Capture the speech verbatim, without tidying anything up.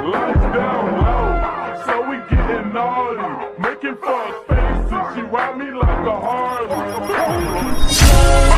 Lights down low, so we getting naughty, making fuck faces. She ride me like a Harley.